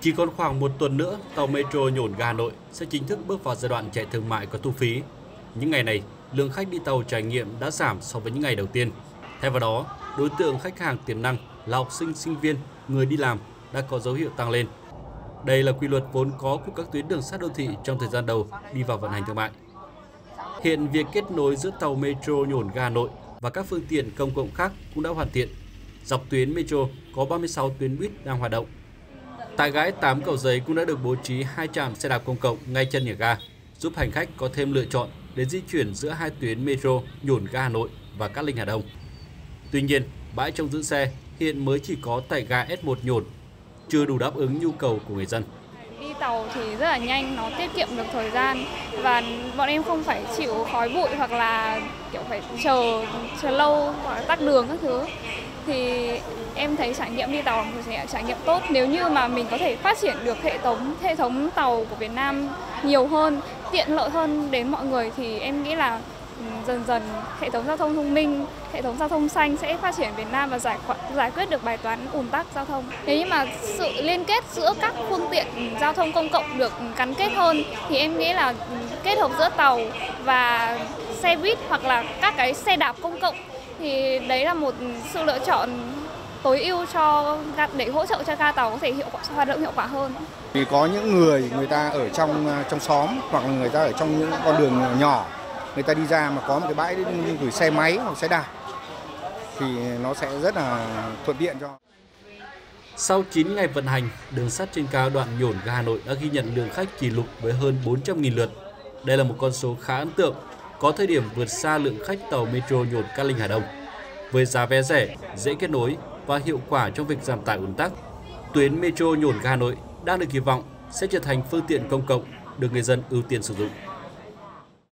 Chỉ còn khoảng một tuần nữa, tàu Metro Nhổn ga Hà Nội sẽ chính thức bước vào giai đoạn chạy thương mại có thu phí. Những ngày này, lượng khách đi tàu trải nghiệm đã giảm so với những ngày đầu tiên. Thay vào đó, đối tượng khách hàng tiềm năng là học sinh, sinh viên, người đi làm đã có dấu hiệu tăng lên. Đây là quy luật vốn có của các tuyến đường sắt đô thị trong thời gian đầu đi vào vận hành thương mại. Hiện việc kết nối giữa tàu Metro Nhổn ga Hà Nội và các phương tiện công cộng khác cũng đã hoàn thiện. Dọc tuyến Metro có 36 tuyến buýt đang hoạt động. Tại Gãi 8 Cầu Giấy cũng đã được bố trí 2 trạm xe đạp công cộng ngay chân nhà ga, giúp hành khách có thêm lựa chọn để di chuyển giữa hai tuyến Metro Nhổn ga Hà Nội và Cát Linh Hà Đông. Tuy nhiên, bãi trông giữ xe hiện mới chỉ có tại ga S1 Nhổn, chưa đủ đáp ứng nhu cầu của người dân. Đi tàu thì rất là nhanh, nó tiết kiệm được thời gian và bọn em không phải chịu khói bụi hoặc là kiểu phải chờ lâu hoặc là tắc đường các thứ. Thì em thấy trải nghiệm đi tàu là một trải nghiệm tốt. Nếu như mà mình có thể phát triển được hệ thống tàu của Việt Nam nhiều hơn, tiện lợi hơn đến mọi người thì em nghĩ là dần dần hệ thống giao thông thông minh, hệ thống giao thông xanh sẽ phát triển Việt Nam và giải quyết được bài toán ùn tắc giao thông. Nếu như mà sự liên kết giữa các phương tiện giao thông công cộng được gắn kết hơn thì em nghĩ là kết hợp giữa tàu và xe buýt hoặc là các cái xe đạp công cộng thì đấy là một sự lựa chọn tối ưu để hỗ trợ cho ga tàu có thể hoạt động hiệu quả hơn. Vì có những người ta ở trong xóm hoặc là người ta ở trong những con đường nhỏ, người ta đi ra mà có một cái bãi gửi xe máy hoặc xe đạp thì nó sẽ rất là thuận tiện cho. Sau 9 ngày vận hành, đường sắt trên cao đoạn Nhổn ga Hà Nội đã ghi nhận lượng khách kỷ lục với hơn 400.000 lượt. Đây là một con số khá ấn tượng, có thời điểm vượt xa lượng khách tàu Metro Nhổn Cát Linh Hà Đông. Với giá vé rẻ, dễ kết nối và hiệu quả trong việc giảm tải ùn tắc, tuyến Metro Nhổn ga Hà Nội đang được kỳ vọng sẽ trở thành phương tiện công cộng được người dân ưu tiên sử dụng.